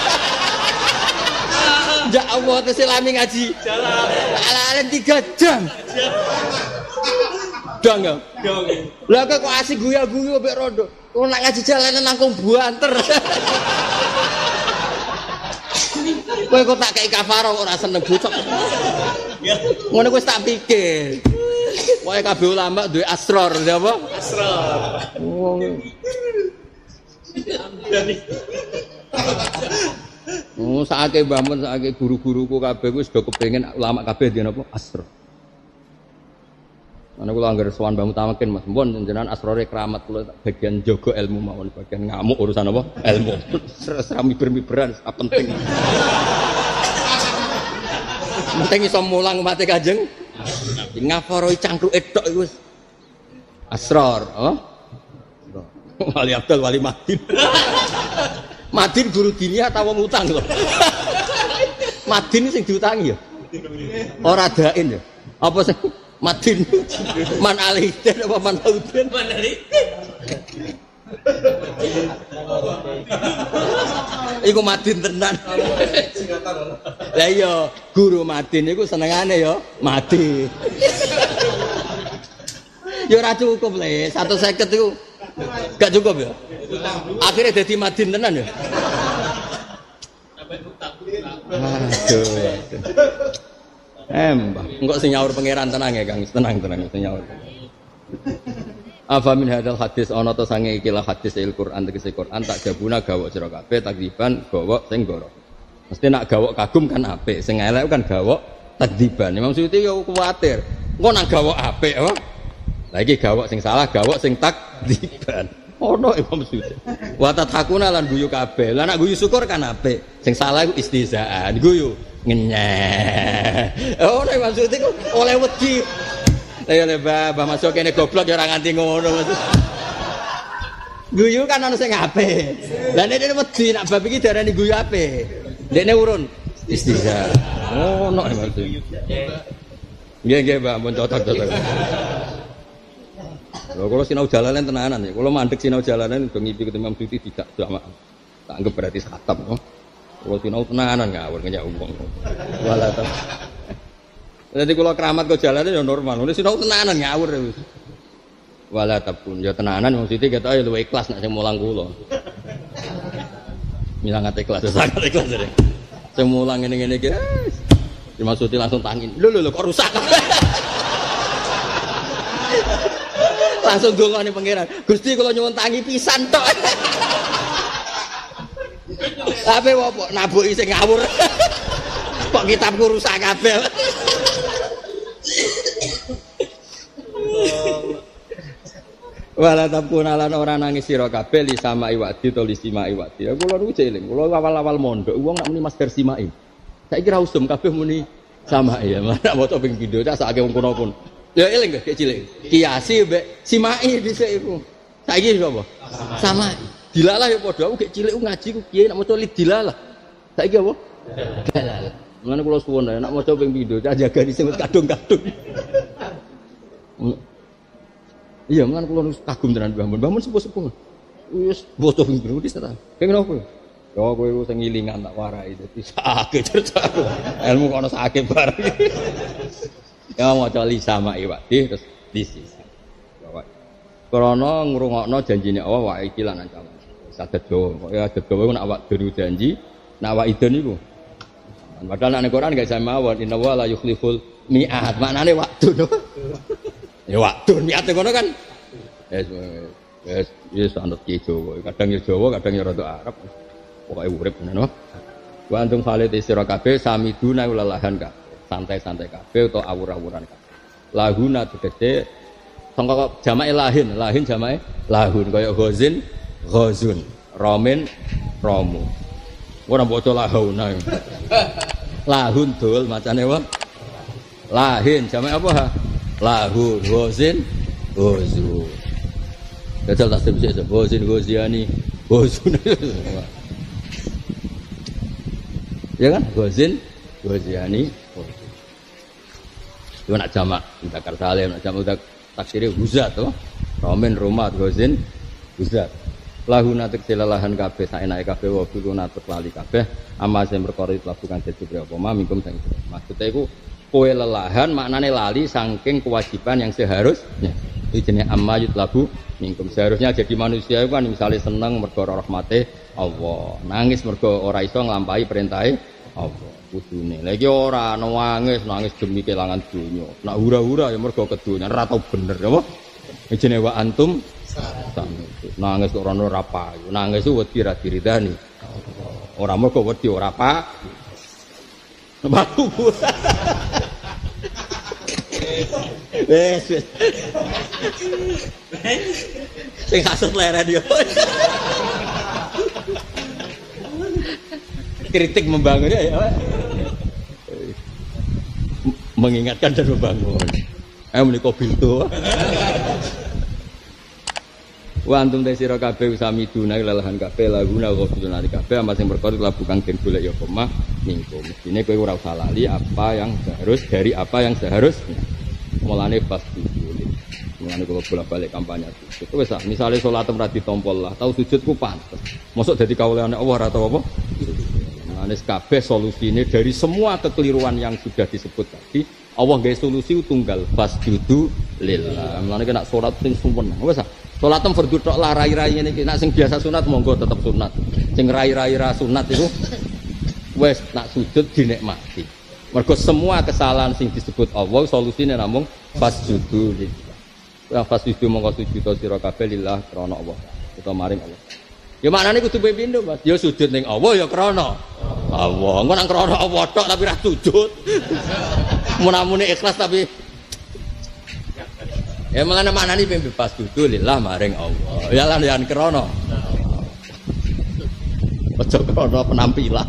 Ya Allah tesih lami ngaji Jalalain 3 jam. Dong ya. Lah kok asik guyu-guyu mbek rondo. Wong nak ngaji Jalalain nangkung buanter. Kowe kok tak kei kafaro ora seneng bocok. Ngono wis tak pikir. Wae kabeh ulama duwe asror, apa? Asror. Saake mbahmun, saake guru-guruku kabeh wis do kepengin ulama kabeh dene apa? Asror. Ana kula anggere sowan Mbah Mutamakin Mas, mpun jenengan asrore keramat kula bagian jaga ilmu mawon, bagian ngamuk urusan apa? Ilmu. Serami miber-miberan penting. Penting iso mulang mate Kanjeng. Ngafaroi cangkruke tok iku wis asror, oh? Wali Abdul Wali Madin. Madin guru dinia ta wong utang lho. Madin sing diutangi ya. Ora dain ya. Apa sing Madin man alihden apa man hauden? Man alihden. Iku Madin tenan. Lah iya, guru Madin iku senengane ya mati. Ya ora cukup le, 150 iku gak cukup ya. Akhirnya dadi Madin tenan ya. Aduh. Mbah, engko sing nyaur pangeran tenang ya, Kang. Tenang sing nyaur. Afa min hadzal hadis ana ta sange iki la hadis Al-Qur'an tegese Qur'an tak gabuna gawok sira kabeh takdiban gawok sing goro. Mesti nak gawok kagum kan apik, sing elek kan gawok takdiban. Imam Suyuti yo kuwatir. Engko nak gawok apik apa? Lah iki gawok sing salah, gawok sing takdiban. Ono Imam Suyuti. Wa tathakuna lan guyu kabeh. Lah nak guyu syukur kan apik. Sing salah iku istihzaan. Guyu ngenyeh. Oh, nek maksud iku oleh wedi. Lah ya Mbah masuk kene goblok ya ora nganti ngono maksud. Guyu kan ana sing apik. Lah nek dene wedi nak bab iki darani guyu apik. Dekne urun istihza. Oh, ono maksud. Nggih, Mbah, mun cocok-cocok. Lho kula sinau Jalalain tenanan ya. Kula mandek sinau Jalalain do ngipi ketemu Imam Suyuti tidak jamaah. Tak anggap berarti khatam, no? Kalau sinau tenanan ngawur ngenyak wong. Walata. Jadi kalau keramat kok jalannya ya normal. Nek sinau tenanan ngawur wis. Walata pun ya tenanan wong sithik ketok ya luwih ikhlas nek sing mulang kula. Milang ate ikhlas, sangat ikhlas jare. Sing mulang ngene-ngene iki dimaksuti langsung tangin. Lho kok rusak. Langsung dongane pangeran. Gusti kula nyuwun tangi pisan tok. Tapi opo nabuki sing ngawur. Kok kitabku rusak kabeh. Wala tabkuna lan ora nangis sira kabeh li sama iwadi to li sima iwadi. Kula niku eling, kula awal-awal mondok wong nak muni master simai. Saiki ra usum kabeh muni sama ya. Mana moto ping pindho tak sakake wong kono-kono. Ya eling gak cilik. Kiasi mbek simai dhisik iku. Saiki sapa? Sama. Dilalah ya padha aku gek cilik ngaji ku kiye nak maca dilalah. Saiki apa? Dilalah. Mulane kula suwun nak maca ping pindho tak jaga dhisik kadung-kadung. Iya, kan kula kagum tenan Mbah Mun. Mbah Mun sepuh-sepuh. Wis boto ping pindho wis ta. Pengen opo? Ya kowe iku sing ngilingan tak warai dadi sakit ceritaku. Ilmu kok ana sakit bareng. Ya maca li sama iwadi terus disisa. Krana ngrungokno janjine Allah wae iki lan ancaman. Saged Jawa. Kok ya Jawa nek awak dhewe janji, nek awak idon niku. Padahal nek Quran gak sama mawon inna wa la yukhliful mi'ad. Maknane waktu. Ya waktu niate ngono kan. Wes anut ki Jawa. Kadang ya Jawa, kadang ya rada Arab. Pokoke urip ngono. Wa antum khalid sira kabeh samiduna lalahan ka. Santai-santai kabeh utawa awur-awuran kabeh. Lahuna tegese sangka jamae lahin jamae lahun kaya ghazin, ghazun, ramin, ramu. Ora mbok lahauna. Lahun dul macane wae. Lahin jamae apa? Lahun, ghazin, ghazun. Dajal tak sebut ghazin, ghaziani, ghazun. Ya kan? Ghazin, ghaziani. Itu nak jamak mudzakkar salim, nak jamak taksire huzat to. Ramin, rumat, ghazin, huzat. Lahuna teksilalahan kabeh saenake kabeh wa biluna lali kabeh ama sing perkara labukan dadi apa mingkum sing. Maksude iku kowe lelahan maknane lali saking kewajiban yang seharusnya. Iki jenenge amma yutlabu mingkum. Seharusnya jadi manusia itu kan misalnya seneng mergo rahmate Allah, nangis mergo ora iso nglampahi perintahe Allah. Kudune. Lah iki ora nangis demi kelangan dunya. Nak hura-hura ya mergo kedunya ora tau bener apa? Iki jenenge wa antum nangis kok ora ora payu. Nangis wedi ra diridani. Ora mergo wedi ora pak. Baku. Wes. Sing kasut leren yo. Kritik membangun ya. Mengingatkan dan membangun. Ayo menika biltu. Wa antum sira kabeh sami dunah lelahan kabeh laguna ghafilun ali kabeh ama sing perkara labukan den golek ya pemah mingko. Mestine kowe ora usah lali apa yang seharusnya. Mulane pas sujud. Mulane kula bolak-balik kampanye sujud. Wis ah, misale salat ora ditompol lah, tau sujudku pantes. Mosok dadi kawulane Allah ora tau apa? Mulane kabeh solusine dari semua kekeliruan yang sudah disebut tadi, Allah gawe solusi tunggal fasjudu lillah. Mulane nek salat sing sumpun. Wis ah. Salat fardhu tok lah rai-rai ngene iki. Nek sing biasa sunat monggo tetep sunat. Sing rai-rai ra sunat iku wis nak sujud dinikmati. Mergo semua kesalahan sing disebut Allah solusine namung fasjudu lillah. Ya fasjudu monggo sujud sira kabeh lillah krana Allah. Utawa maring Allah. Ya maknane kudu pindho, Mas. Ya sujud ning Allah ya krana Allah. Engko nang krana Allah tok tapi ra sujud. Munamune ikhlas tapi ya maknane maknane ping fasjudu lillah maring Allah. Ya lan yen krana. Aja krana penampilan.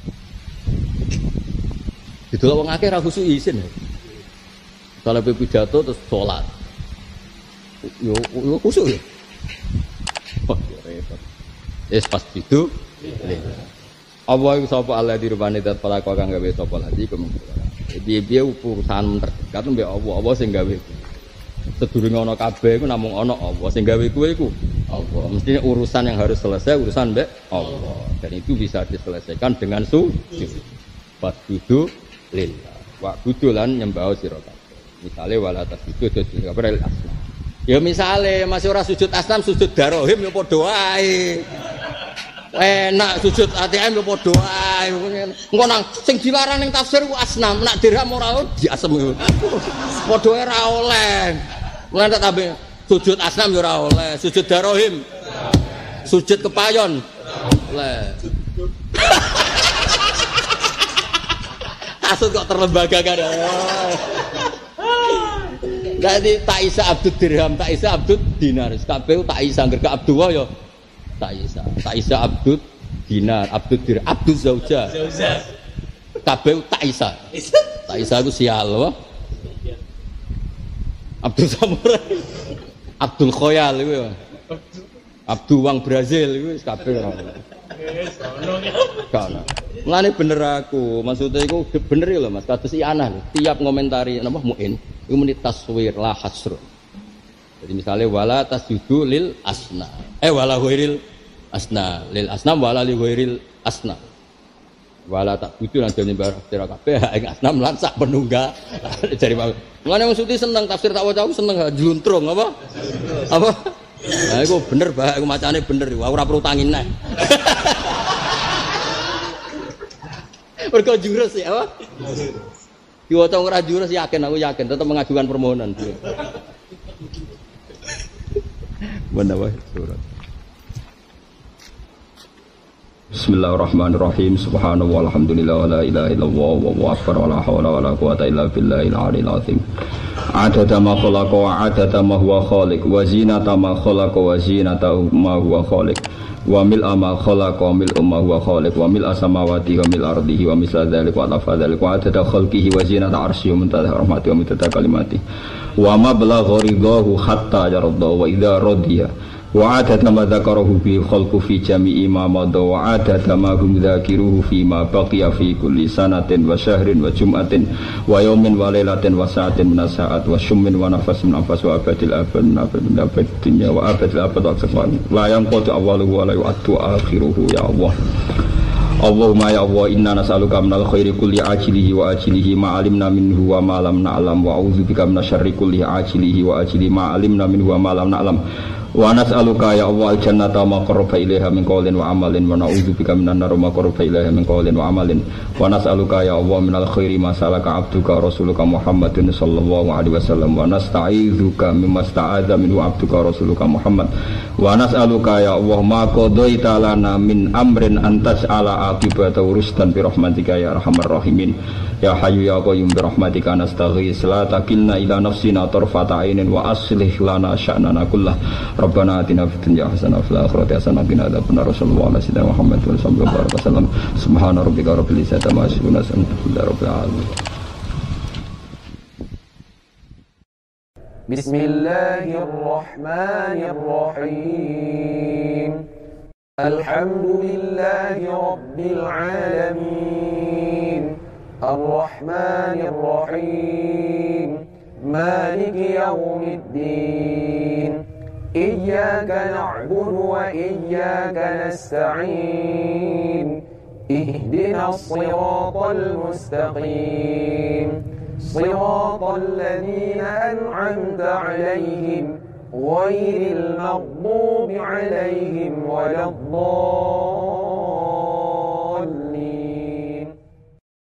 Itu wong akeh ra khusuk isin. Kalau pidato terus salat. Yo khusuk ya. Oh, repot. Pas itu. Allah iku sapa Allah dirubani dat pala kok kang gawe sapa lagi kemungkinan. Piye-piye urusan terdekat mbek Allah. Allah sing gawe. Sedurunge ana kabeh iku namung ana Allah sing gawe kuwe iku. Allah. Mestine urusan yang harus selesai urusan mbek Allah. Dan itu bisa diselesaikan dengan sujud. Fasjudu lillah. Wa budulan nyembah sira kabeh. Misale wala tasjudu dadi kabeh asnam. Ya misale masih ora sujud asnam sujud darohim ya padha wae. Enak sujud ATM ya padha wae. Engko nang sing dilarang ning tafsir ku asnam, nak dirham ora diasem. Padha wae ra oleh. Mulane tak tambe Sujud asnam ya ora oleh, sujud darohim. Sujud kepayon. Oleh. Asut kok terlembagakan. Jadi tak isa abdud dirham, tak isa abdud dinar. Kabeh tak isa ngger abdullah ya tak isa. Tak isa abdud dinar, abdud dirham, abduz zauja. Kabeh tak isa. Tak isa ku sial apa? Abdul Samurai. Abdul Khoyal iku. Abdul Wang Brazil iku wis kabeh ora. Kana. Mulane bener aku, maksudnya iku bener lho Mas, kados ianah lho. Tiap ngomentari napa muin iku muni taswir la hasr. Jadi misalnya wala tasjudu lil asna. Wala ghairil asna, lil asnam wala li ghairil asna. Wala tak butuh lan dene bar tafsir kabeh ing asnam lan sak penunggal. Jare mulane maksudnya seneng tafsir tak waca aku seneng jluntrung apa? Apa? Nah iku bener bah, iku macane bener. Aku ora perlu tangi neh. Mergo jurus ya apa? Diwaca ora jurus yakin, aku yakin tetap mengajukan permohonan. Mana wae surat. Bismillahirrahmanirrahim. Subhanallah walhamdulillah wala ilaha illallah wallahu akbar wala haula wala quwata illa billahil aliyil azim. Adada ma khalaqa wa adada ma huwa khaliq wa zinata ma khalaqa wa zinata ma huwa khaliq wa mil'a ma khalaqa wa mil'a ma huwa khaliq wa mil'a samawati wa mil'a ardihi wa misla dzalika wa lafa dzalika wa adada khalqihi wa zinata arsyihi wa muntaha rahmati wa muntaha kalimati wa ma balagha ridahu hatta yarda wa idza radiya wa adada ma dzakarahu bi khalqu fi jami'i ma madha wa adada ma hum dzakiruhu fi ma baqiya fi kulli sanatin wa syahrin wa jum'atin wa yawmin wa lailatin wa sa'atin min sa'at wa shummin wa nafasin min anfas wa abadil abad min abad dunya wa abadil abad wa aksafan la yanqatu awwaluhu wa la yu'addu akhiruhu ya Allah. Allahumma ya Allah inna nas'aluka minal khairi kulli ajilihi wa ajilihi ma alimna minhu wa ma lam na'lam wa a'udzubika minasyarri kulli ajilihi wa ajilihi ma alimna minhu wa ma lam na'lam wa nas'aluka ya Allah al-jannata ma qarraba ilaiha min qawlin wa amalin wa na'udzubika minan nar ma qarraba ilaiha min qawlin wa amalin wa nas'aluka ya Allah minal khairi ma salaka abduka rasuluka Muhammadin sallallahu alaihi wasallam wa nasta'idzuka mimma sta'adza minhu abduka rasuluka Muhammad wa nas'aluka ya Allah ma qadaita lana min amrin antas'ala aqibata rusdan bi rahmatika ya arhamar rahimin ya hayyu ya qayyum bi rahmatika nastaghits la takilna ila nafsina tarfata ainin wa aslih lana sya'nana kullah Rabbana atina fid dunya hasanah wa fil akhirati hasanah wa qina adzabannar sallallahu alaihi wasallam Muhammad sallallahu alaihi wasallam subhana rabbika rabbil izzati amma yasifun wa salamun rabbil alamin. Bismillahirrahmanirrahim. Alhamdulillahi rabbil alamin. Ar-Rahmanir-Rahim. Maliki yaumiddin. إياك نعبد وإياك نستعين اهدنا الصراط المستقيم صراط الذين أنعمت عليهم غير المغضوب عليهم ولا الضالين